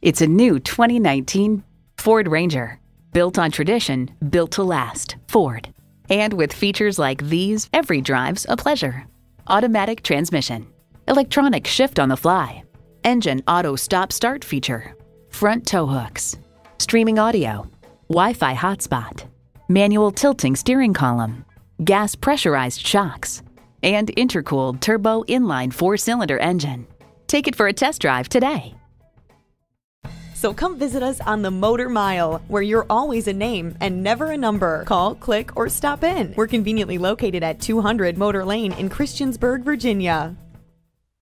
It's a new 2019 Ford Ranger. Built on tradition, built to last. Ford. And with features like these, every drive's a pleasure. Automatic transmission. Electronic shift on the fly. Engine auto stop-start feature. Front tow hooks. Streaming audio. Wi-Fi hotspot. Manual tilting steering column. Gas pressurized shocks. And intercooled turbo inline 4-cylinder engine. Take it for a test drive today. So come visit us on the Motor Mile, where you're always a name and never a number. Call, click, or stop in. We're conveniently located at 200 Motor Lane in Christiansburg, Virginia.